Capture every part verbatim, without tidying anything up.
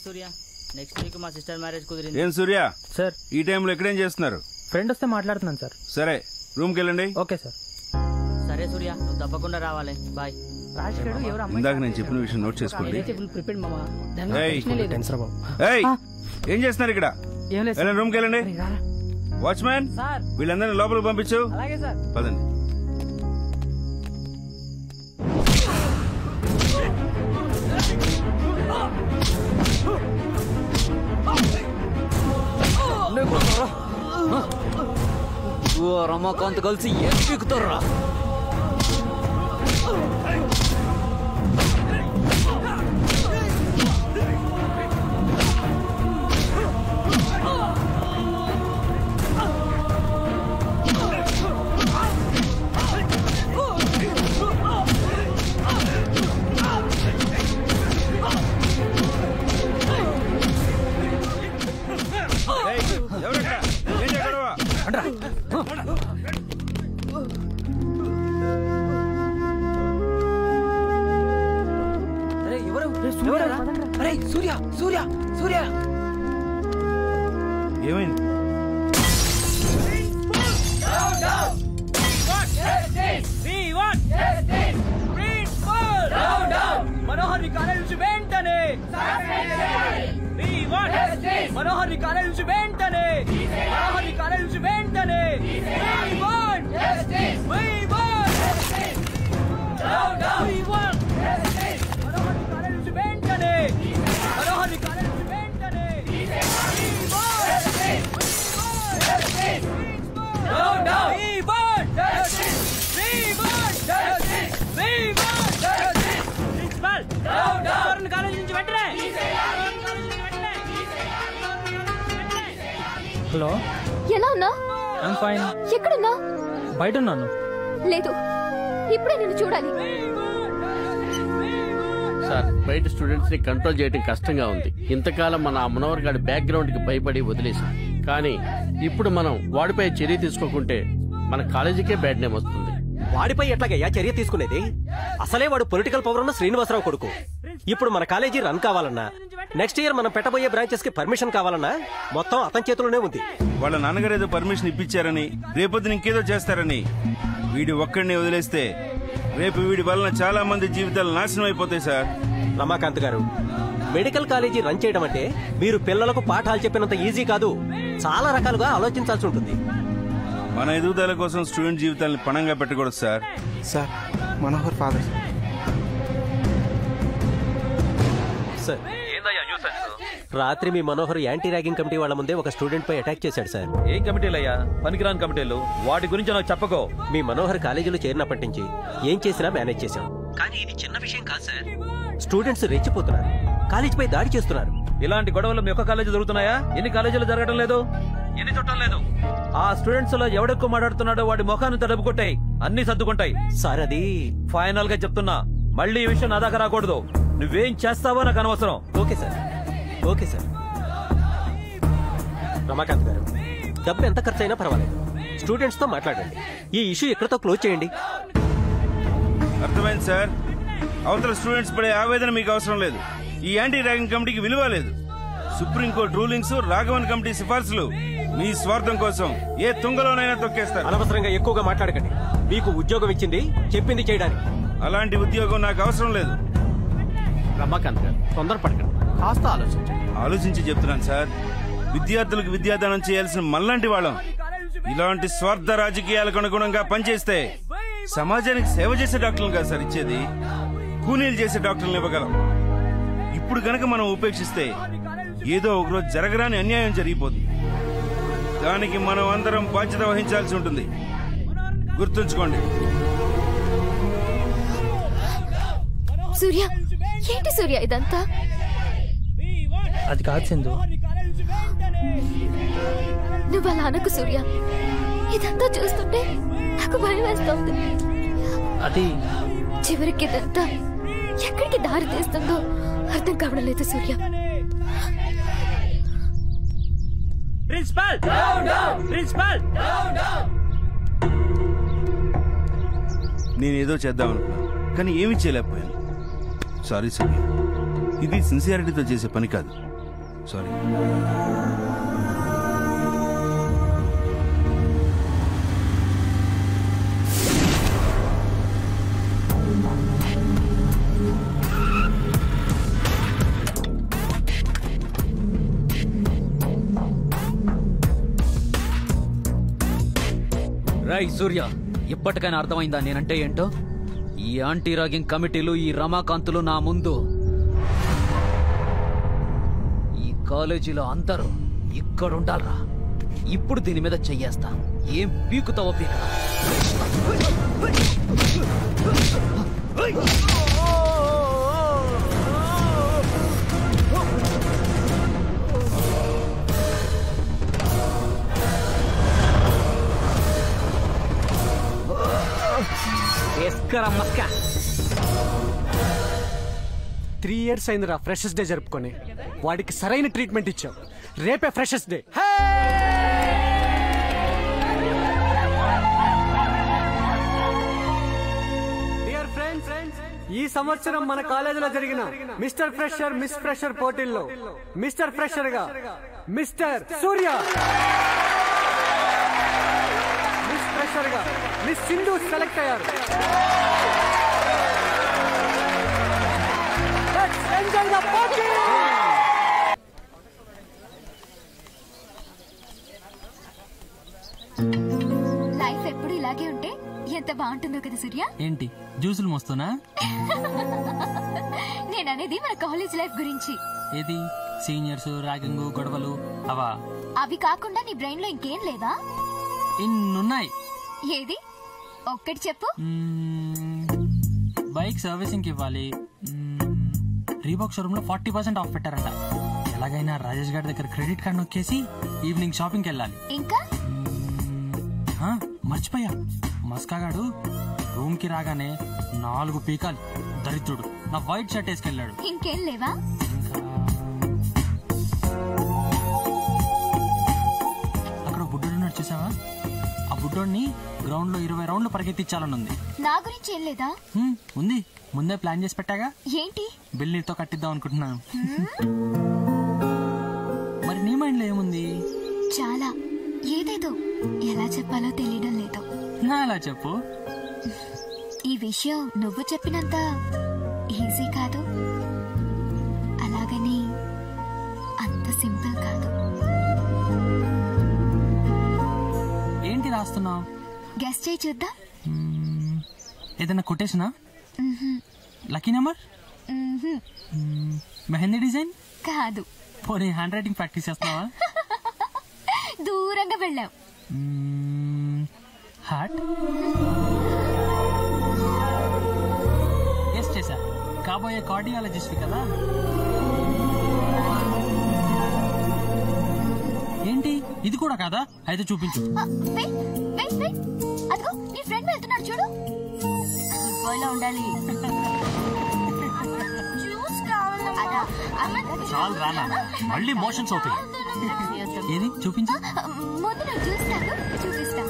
సూర్య next week మా sister marriage కుదిరింది. ఏం సూర్య సార్ ఈ టైంలో ఎక్కడేం చేస్తున్నారు? ఫ్రెండ్ వస్తే మాట్లాడుతున్నాను సార్. సరే రూమ్కి వెళ్ళండి. Okay sir. సరే సూర్య నువ్వు తప్పకుండా రావాలి. బాయ్. ఇందాక నేను చెప్పిన విషయం నోట్ చేసుకోండి. ఏం చేస్తున్నారు ఇక్కడ? రూమ్కి వెళ్ళండి. వాచ్మ్యాన్ వీళ్ళందరినీ లోపలికి పంపించు. పదండి. రమాకాంత్ కలిసి ఏం పీకుతారా? సూర్య సూర్య సూర్య ఏమైంది? మనోహర్ కాలేజ్ వెంటనే మనోహర్ కాలేజ్ వెంటనే మనోహర్ కాలేజ్ వెంటనే హలో, ఎలా ఉన్నా? I'm fine. ఎక్కడున్నా? బయట ఉన్నాను. లేదు, ఇప్పుడే నిన్ను చూడాలి. సార్, బయట స్టూడెంట్స్ ని కంట్రోల్ చేయడం కష్టంగా ఉంది. ఇంతకాలం మన మనోహర్ గారి బ్యాక్గ్రౌండ్ కి భయపడి వదిలేశాం. కానీ ఇప్పుడు మనం వాడిపై చర్య తీసుకోకుంటే మన కాలేజీకే బ్యాడ్ నేమ్ వస్తుంది. వాడిపై ఎట్లాగయ్యా చర్య తీసుకునేది? అసలే వాడు పొలిటికల్ పవర్ ఉన్న శ్రీనివాసరావు కొడుకు. ఇప్పుడు మన కాలేజీ రన్ కావాలన్నా, నెక్స్ట్ ఇయర్ మనం పెట్టబోయే బ్రాంచెస్ కి పర్మిషన్ కావాలన్నా మొత్తం అతని చేతిలోనే ఉంది. వాళ్ళ నాన్నగారు ఏదో పర్మిషన్ ఇప్పించారని, రేపొద్దున ఇంకేదో చేస్తారని వీడి ఒక్కడిని వదిలేస్తే రేపు వీడి వలన చాలా మంది జీవితాలు నాశనం అయిపోతాయి సార్. రమాకాంత్ గారు, మెడికల్ కాలేజీ రన్ చేయడం అంటే మీరు పిల్లలకు పాఠాలు చెప్పినంత ఈజీ కాదు. చాలా రకాలుగా ఆలోచించాల్సి ఉంటుంది. మన ఎదుగుదల కోసం స్టూడెంట్ జీవితాలను పణంగా పెట్టకూడదు sir. Sir, Manohar father sir. రాత్రి మీ మనోహర్ యాంటీ ర్యాగింగ్ కమిటీ వాళ్ళ ముందే ఒక స్టూడెంట్ పై అటాక్ చేశాడు సార్. ఏం కమిటీలయ్యా? పనికిరాని కమిటీలు. వాటి గురించి నాకు చెప్పకో. మీ మనోహర్ కాలేజీలో చేరినప్పటి నుంచి ఏం చేసినా మేనేజ్ చేశాం. కానీ ఇది చిన్న విషయం కాదు సార్. స్టూడెంట్స్ రెచ్చిపోతున్నారు, కాలేజీపై దాడి చేస్తున్నారు. ఇలాంటి గొడవలు మీ ఒక్క కాలేజీ జరుగుతున్నాయా? ఎన్ని కాలేజీలు జరగడం లేదు? ఎన్ని చుట్టం లేదు? ఆ స్టూడెంట్స్ లో ఎవడెక్కువ మాట్లాడుతున్నాడో వాడి ముఖాన్ని తడుపు కొట్టాయి, అన్ని సర్దుకుంటాయి సార్. అది ఫైనల్ గా చెప్తున్నా, మళ్ళీ ఈ విషయం నా దాకా రాకూడదు. నువ్వేం చేస్తావో నాకు అనవసరం. Okay sir, okay sir. Ramakant garu, డబ్బు ఎంత ఖర్చు అయినా పర్వాలేదు, స్టూడెంట్స్ తో మాట్లాడండి. ఈ ఇష్యూ ఎక్కడితో క్లోజ్ చేయండి. అర్థమైంది సార్. అవతల స్టూడెంట్స్ పడే ఆవేదన మీకు అవసరం లేదు. ఈ యాంటీ ర్యాగింగ్ కమిటీకి విలువ లేదు. సుప్రీంకోర్టు రూలింగ్స్, రాఘవన్ కమిటీ సిఫార్సులు మీ స్వార్థం కోసం ఏ తుంగలోనైనా తొక్కేస్తారు. అనవసరంగా ఎక్కువగా మాట్లాడకండి. మీకు ఉద్యోగం ఇచ్చింది చెప్పింది చేయడానికి. అలాంటి ఉద్యోగం నాకు అవసరం లేదు. రమాకాంత్ గారు, తొందరపడకండి, కాస్త ఆలోచించండి. ఆలోచించి చెప్తున్నాను సార్. విద్యార్థులకు విద్యాదానం చేయాల్సిన మళ్ళంటి వాళ్ళం ఇలాంటి స్వార్థ రాజకీయాలకు అనుగుణంగా పనిచేస్తే సమాజానికి సేవ చేసే డాక్టర్లు కాదు సార్ ఇచ్చేది, కూలీలు చేసే డాక్టర్లు ఇవ్వగలం. ఇప్పుడు గనక మనం ఉపేక్షిస్తే ఏదో ఒకరోజు జరగరాని అన్యాయం జరిగిపోతుంది. దానికి మనం అందరం బాధ్యత వహించాల్సి ఉంటుంది. గుర్తుంచుకోండి. సూర్య, ఏంటి సూర్య ఇదంతా? అది కాదు సింధు. నువ్వు అలా అనకు సూర్య. ఇదంతా చూస్తుంటే నాకు భయం వేస్తోంది. అది చివరికి ఇదంతా ఎక్కడికి దారి తీస్తుందో అర్థం కావడం లేదు సూర్య. ప్రిన్సిపల్ ప్రిన్సిపల్ నేనేదో చేద్దామనుకున్నాను, కానీ ఏమీ చేయలేకపోయాను. సారీ సూర్య, ఇది సిన్సియారిటీతో చేసే పని కాదు. సారీ. రై సూర్య, ఇప్పటికైనా అర్థమైందా నేనంటే ఏంటో? ఈ యాంటీ రాగింగ్ కమిటీలు, ఈ రమాకాంతులు నా ముందు, ఈ కాలేజీలో అందరూ ఇక్కడుండాలరా. ఇప్పుడు దీని మీద చెయ్యేస్తా. ఏం పీకుతావో పీక. త్రీ ఇయర్స్ అయిందిరా ఫ్రెషర్స్ డే జరుపుకొని. వాడికి సరైన ట్రీట్మెంట్ ఇచ్చాం. రేపే ఫ్రెషర్స్ డే. డియర్ ఫ్రెండ్స్, ఈ సంవత్సరం మన కాలేజీలో జరిగిన మిస్టర్ ఫ్రెషర్ మిస్ ఫ్రెషర్ పోటీల్లో మిస్టర్ ఫ్రెషర్ గా మిస్టర్ సూర్య, మిస్ ఫ్రెషర్ గా మిస్ సింధు సెలెక్ట్ అయ్యారు. Enjoy the party! లైఫ్ ఎప్పుడు ఇలాగే ఉంటే ఎంత బాగుంటుందో కదా సూర్య. ఏంటి జ్యూసులు మోస్తున్నా? నేననేది మన కాలేజ్ లైఫ్ గురించి. ఏది సీనియర్స్, ర్యాగింగ్, గొడవలు అవా? అవి కాకుండా నీ బ్రెయిన్ లో ఇంకేం లేదా? ఇన్నున్నాయి. ఏది ఒక్కటి చెప్పు. బైక్ సర్వీసింగ్ ఇవ్వాలి. రీబాక్ షోరూమ్ లో ఫార్టీ పర్సెంట్ ఆఫ్ పెట్టారంట. ఎలాగైనా రాజేష్ గారి దగ్గర క్రెడిట్ కార్డ్ నొక్కేసి ఈవినింగ్ షాపింగ్కి వెళ్ళాలి. ఇంకా మర్చిపోయా, మస్కాగాడు రూమ్ కి రాగానే నాలుగు పీకాలు దరిద్రుడు నా వైట్ షర్ట్ వేసుకెళ్ళాడు. ఇంకేం లేవా? అక్కడ బుడ్డోడు ఉన్నాడు చూసావా? ఆ బుడ్డోడిని గ్రౌండ్ లో ఇరవై రౌండ్లు పరిగెత్తించాలని ఉంది. నా గురించి ఏం లేదా? ఉంది, ముందే ప్లాన్ చేసి పెట్టాగా. ఏంటి? బిల్ నీతో కట్టిద్దాం అనుకుంటున్నాను. మరి నీ మైండ్ లో ఏముంది? చాలా, ఏదేదో ఎలా చెప్పాలో తెలియడం లేదు. నా ఎలా చెప్పు. ఈ విషయం నువ్వు చెప్పినంత ఈజీ కాదు, అలాగని అంత సింపుల్ కాదు. ఏంటి రాస్తున్నావు? గెస్ చేయి చూద్దాం. ఏదైనా కొటేషనా? Lucky number? మెహందీ డిజైన్? కాదు. పోనీ హ్యాండ్ రైటింగ్ ప్రాక్టీస్ చేస్తున్నావా? దూరంగా వెళ్ళావు. హార్ట్? గెస్ చేశా. కాబోయే కార్డియాలజిస్ట్ కదా. ఏంటి ఇది కూడా కాదా? అయితే చూపించు. అదిగో నీ ఫ్రెండ్ వెళ్తున్నాడు చూడు. ఉండాలి. చాలు రానా, మళ్ళీ మోషన్స్ అవుతాయి. ఏది చూపించు. ముందు నువ్వు చూస్తాను, చూపిస్తా.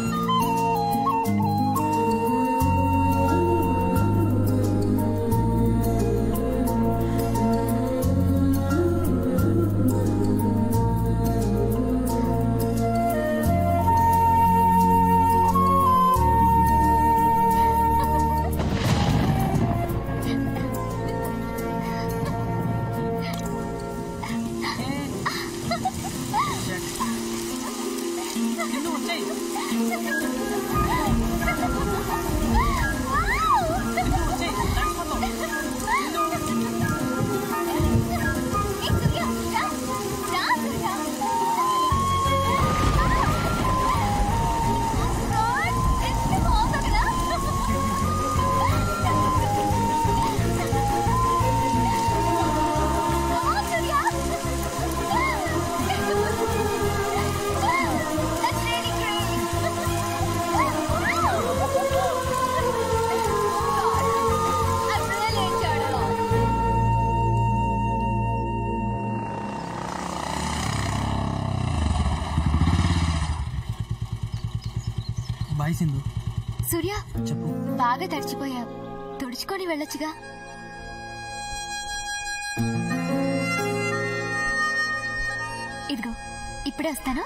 బాయ్ సింధు. సూర్య చెప్పు. బాగా తడిచిపోయావు, తుడుచుకొని వెళ్ళొచ్చుగా. ఇదిగో ఇప్పుడే వస్తాను.